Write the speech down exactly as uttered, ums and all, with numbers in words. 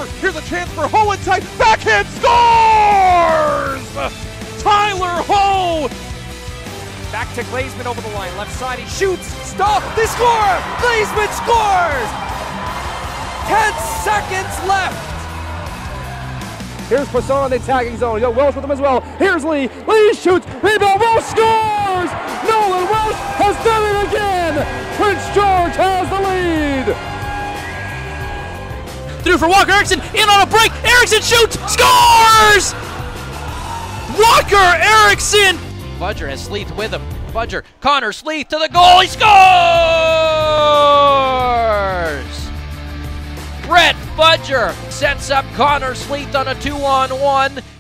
Here's a chance for Ho and tight. Backhand scores! Tyler Ho! Back to Glazeman over the line. Left side, he shoots. Stop! They score! Glazeman scores! Ten seconds left! Here's Poisson in the attacking zone. You got Welsh with him as well. Here's Lee. Lee shoots. Rebound. Welsh scores! Nolan Welsh has done it again! Prince George has the lead! Through for Walker Erickson. In on a break. Erickson shoots. Scores! Walker Erickson! Fudger has Sleeth with him. Fudger. Connor Sleeth to the goal. He scores! Brett Fudger sets up Connor Sleeth on a two on one.